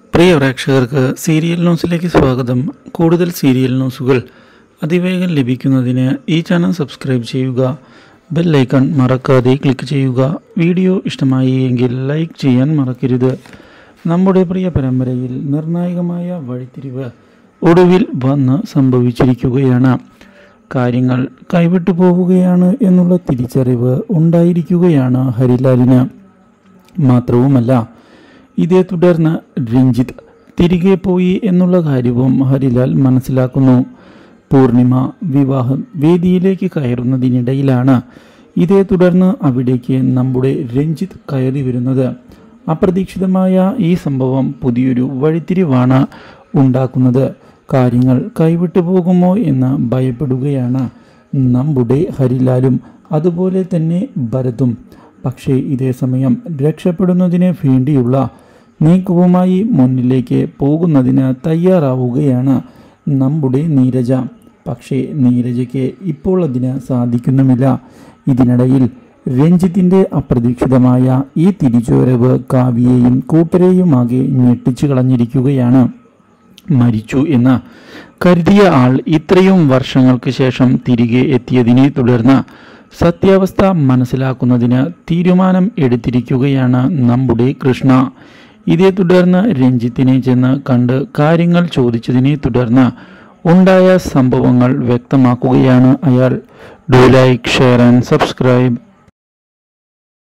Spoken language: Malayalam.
പ്രിയ പ്രേക്ഷകർക്ക് സീരിയൽ ന്യൂസിലേക്ക് സ്വാഗതം. കൂടുതൽ സീരിയൽ ന്യൂസുകൾ അതിവേഗം ലഭിക്കുന്നതിന് ഈ ചാനൽ സബ്സ്ക്രൈബ് ചെയ്യുക. ബെൽ ഐക്കൺ മറക്കാതെ ക്ലിക്ക് ചെയ്യുക. വീഡിയോ ഇഷ്ടമായി എങ്കിൽ ലൈക്ക് ചെയ്യാൻ മറക്കരുത്. നമ്മുടെ പ്രിയ പരമ്പരയിൽ നിർണായകമായ വഴിത്തിരിവ് ഒടുവിൽ വന്ന് സംഭവിച്ചിരിക്കുകയാണ്. കാര്യങ്ങൾ കൈവിട്ടു പോവുകയാണ് എന്നുള്ള തിരിച്ചറിവ് ഉണ്ടായിരിക്കുകയാണ് ഹരിലാലിന്. മാത്രവുമല്ല, ഇതേ തുടർന്ന് രഞ്ജിത്ത് തിരികെ പോയി എന്നുള്ള കാര്യവും ഹരിലാൽ മനസ്സിലാക്കുന്നു. പൂർണിമ വിവാഹം വേദിയിലേക്ക് കയറുന്നതിനിടയിലാണ് ഇതേ തുടർന്ന് അവിടേക്ക് നമ്മുടെ രഞ്ജിത്ത് കയറി വരുന്നത്. അപ്രതീക്ഷിതമായ ഈ സംഭവം പുതിയൊരു വഴിത്തിരിവാണ് ഉണ്ടാക്കുന്നത്. കാര്യങ്ങൾ കൈവിട്ടു പോകുമോ എന്ന് ഭയപ്പെടുകയാണ് നമ്മുടെ ഹരിലാലും അതുപോലെ തന്നെ ഭരതും. പക്ഷേ ഇതേ സമയം രക്ഷപ്പെടുന്നതിന് വേണ്ടിയുള്ള നീക്കവുമായി മുന്നിലേക്ക് പോകുന്നതിന് തയ്യാറാവുകയാണ് നമ്മുടെ നീരജ. പക്ഷേ നീരജയ്ക്ക് ഇപ്പോൾ അതിന് സാധിക്കുന്നുമില്ല. ഇതിനിടയിൽ രഞ്ജിത്തിൻ്റെ അപ്രതീക്ഷിതമായ ഈ തിരിച്ചുവരവ് കാവ്യയെയും കൂട്ടരെയുമാകെ ഞെട്ടിച്ചു കളഞ്ഞിരിക്കുകയാണ്. മരിച്ചു എന്ന് കരുതിയ ആൾ ഇത്രയും വർഷങ്ങൾക്ക് ശേഷം തിരികെ എത്തിയതിനെ തുടർന്ന് സത്യാവസ്ഥ മനസ്സിലാക്കുന്നതിന് തീരുമാനം എടുത്തിരിക്കുകയാണ് നമ്മുടെ കൃഷ്ണ. ഇതേ തുടർന്ന് രഞ്ജിത്തിനെ ചെന്ന് കണ്ട് കാര്യങ്ങൾ ചോദിച്ചതിനെ തുടർന്ന് ഉണ്ടായ സംഭവങ്ങൾ വ്യക്തമാക്കുകയാണ് അയാൾ. Do like, share and subscribe.